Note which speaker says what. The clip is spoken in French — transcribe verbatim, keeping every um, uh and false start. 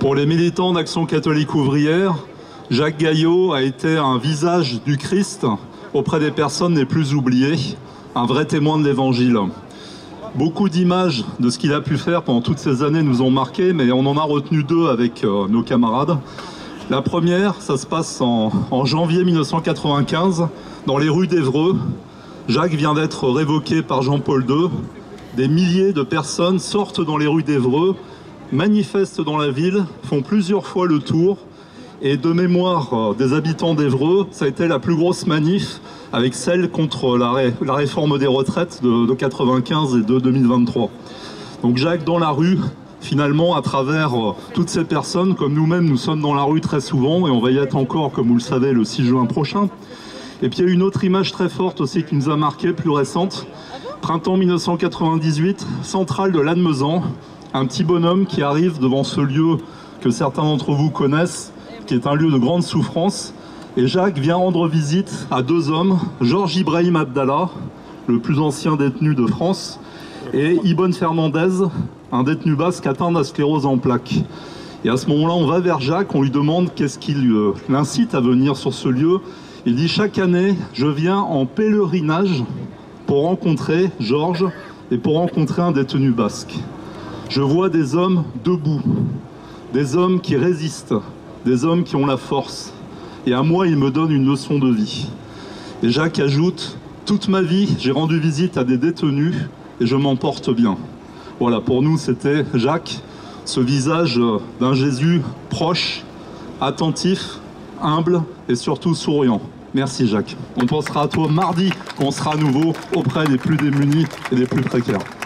Speaker 1: Pour les militants d'Action catholique ouvrière, Jacques Gaillot a été un visage du Christ auprès des personnes les plus oubliées, un vrai témoin de l'Évangile. Beaucoup d'images de ce qu'il a pu faire pendant toutes ces années nous ont marqués, mais on en a retenu deux avec euh, nos camarades. La première, ça se passe en, en janvier mille neuf cent quatre-vingt-quinze, dans les rues d'Évreux. Jacques vient d'être révoqué par Jean-Paul deux. Des milliers de personnes sortent dans les rues d'Évreux, manifestent dans la ville, font plusieurs fois le tour. Et de mémoire des habitants d'Évreux, ça a été la plus grosse manif avec celle contre la, ré, la réforme des retraites de, de quatre-vingt-quinze et de deux mille vingt-trois. Donc Jacques dans la rue, finalement, à travers euh, toutes ces personnes, comme nous-mêmes, nous sommes dans la rue très souvent, et on va y être encore, comme vous le savez, le six juin prochain. Et puis il y a une autre image très forte aussi qui nous a marqué, plus récente. Printemps mille neuf cent quatre-vingt-dix-huit, centrale de Lannemezan, un petit bonhomme qui arrive devant ce lieu que certains d'entre vous connaissent, qui est un lieu de grande souffrance. Et Jacques vient rendre visite à deux hommes, Georges Ibrahim Abdallah, le plus ancien détenu de France, et Ibon Fernandez, un détenu basque atteint de la sclérose en plaques. Et à ce moment-là, on va vers Jacques, on lui demande qu'est-ce qui l'incite à venir sur ce lieu. Il dit « Chaque année, je viens en pèlerinage pour rencontrer Georges et pour rencontrer un détenu basque. Je vois des hommes debout, des hommes qui résistent, des hommes qui ont la force. Et à moi, il me donne une leçon de vie. » Et Jacques ajoute « Toute ma vie, j'ai rendu visite à des détenus et je m'en porte bien. » Voilà, pour nous, c'était Jacques, ce visage d'un Jésus proche, attentif, humble et surtout souriant. Merci Jacques. On pensera à toi mardi, quand on sera à nouveau auprès des plus démunis et des plus précaires.